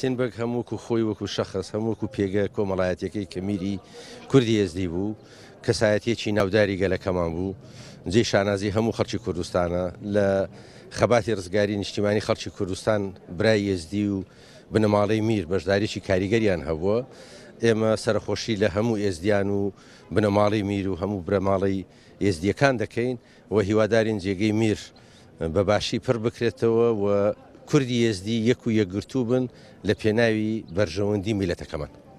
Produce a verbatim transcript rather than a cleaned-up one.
ستێنبەرگ هەمووکو خۆی وەکو شەخص هەمووکو پێگە کۆمەڵایەتەکەی کە میری کوردی ئێزدی بوو کەسایەتیەکی ناوداری گەلەکەمان بوو جێی شانازی هەموو خەڵکی کوردستانە لە خەباتی ڕزگاری نیشتیمانی خەڵکی کوردستان برای ئێزدی و بنەماڵەی میر بەشداریی کاریگەریان هەبووە ئێمە سەرخۆشی لە هەموو ئێزدیان و بنەماڵی میر و هەموو برەماڵی ئێزدیەکان دەکەین و هیوادارین جێگەی میر بەباشی پڕ بکرێتەوە و کوردی ئێزدی یەک و یەکگرتوو بن لە پێناوی بەرژەوەندی میلەتەکەمان.